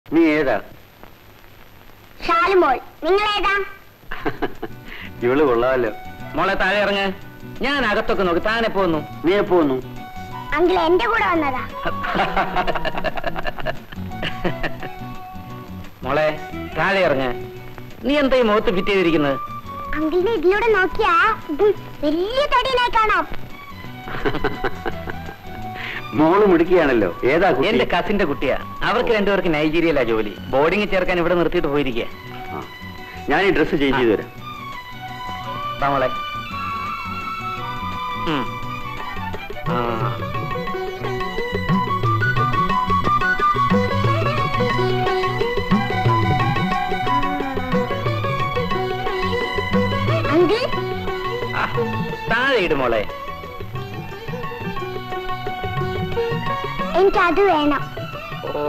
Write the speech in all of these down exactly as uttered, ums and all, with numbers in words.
നീ ഏതാ? ഷാലുമോൾ. നിങ്ങൾ ഏതാ? ഇവള് കൊള്ളാമല്ലോ. മോളെ താഴെ ഇറങ്ങ. ഞാൻ അകത്തൊക്കെ നോക്കി. താൻ എപ്പോ വന്നു? നീ എപ്പോ വന്നു? അങ്കിൾ എന്റെ കൂടെ വന്നതാ. മോളെ താഴെ ഇറങ്ങ. നീ എന്താ ഈ മുഖത്ത് ഫിറ്റ് ചെയ്തിരിക്കുന്നത്? അങ്കിളിനെ ഇതിലൂടെ നോക്കിയാ വലിയ തടിയിനായി കാണാം. മോള് മുടിക്കുകയാണല്ലോ. ഏതാ? എന്റെ കസിന്റെ കുട്ടിയാ. അവർക്ക് രണ്ടുപേർക്ക് നൈജീരിയയിലാ ജോലി. ബോർഡിംഗ് ചേർക്കാൻ ഇവിടെ നിർത്തിയിട്ട് പോയിരിക്കുക. ഞാൻ ഈ ഡ്രസ്സ് ചേഞ്ച് ചെയ്തു തരാം. മോളെ അങ്കിൾ താഴെ ഇട് മോളെ. എനിക്കത് വേണം. ഓ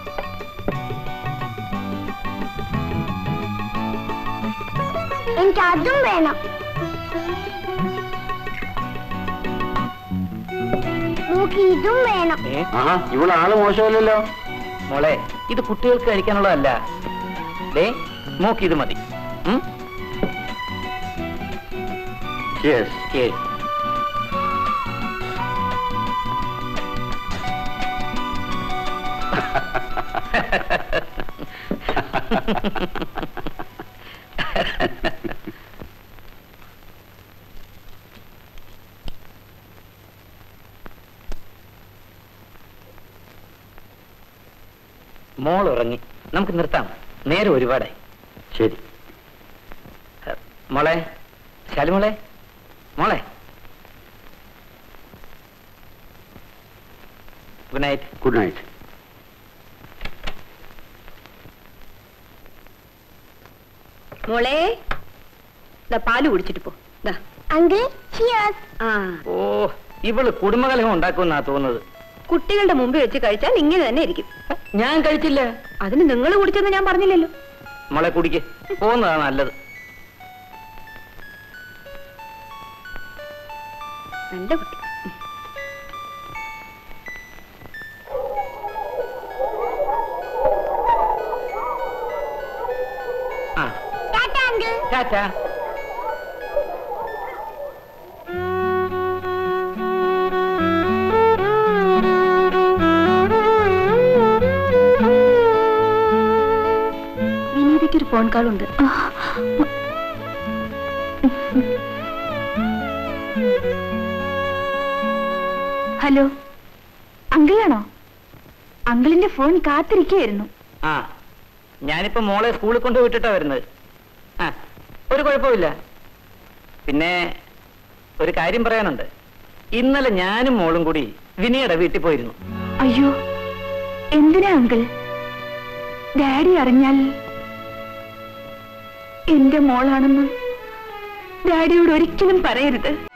എനിക്കതും വേണം. നോക്കി ഇതും വേണം. ആഹാ, ഇവള് ആള് മോശമല്ലല്ലോ. മോളെ ഇത് കുട്ടികൾക്ക് കഴിക്കാനുള്ളതല്ല. ദേ നോക്കി ഇത് മതി. Yes. Yes. മോൾ ഉറങ്ങി. നമുക്ക് നിർത്താം. നേരെ ഒരുപാടായി. ശരി മോളെ. ശാലുമോളെ. മോളെ ഗുഡ് നൈറ്റ്. Good night. മോളെ പാല് കുടിച്ചിട്ട് പോ. Uncle cheers. ഓ ഇവള് കുടുംബകലഹം ഉണ്ടാക്കുമെന്നാ തോന്നുന്നത്. കുട്ടികളുടെ മുമ്പിൽ വെച്ച് കഴിച്ചാൽ ഇങ്ങനെ തന്നെ ഇരിക്കും. ഞാൻ കഴിച്ചില്ല. അതിന് നിങ്ങൾ കുടിച്ചെന്ന് ഞാൻ പറഞ്ഞില്ലല്ലോ. മോളെ കുടിക്ക്. പോകുന്നതാ നല്ലത്. നല്ല കുട്ടി. ആ ടാറ്റാ അങ്കിൾ. ടാറ്റാ. വിനീതയ്ക്കൊരു ഫോൺ കോൾ ഉണ്ട്. ഹലോ, അങ്കിളാണോ? അങ്കിളിന്റെ ഫോൺ കാത്തിരിക്കുകയായിരുന്നു. ആ ഞാനിപ്പോ മോളെ സ്കൂളിൽ കൊണ്ട് വിട്ടിട്ടാ വരുന്നത്. ആ ഒരു കുഴപ്പമില്ല. പിന്നെ ഒരു കാര്യം പറയാനുണ്ട്. ഇന്നലെ ഞാനും മോളും കൂടി വിനിയുടെ വീട്ടിൽ പോയിരുന്നു. അയ്യോ, എന്തിനാ അങ്കിൾ? ഡാഡി അറിഞ്ഞാൽ? എന്റെ മോളാണെന്ന് ഡാഡിയോട് ഒരിക്കലും പറയരുത്.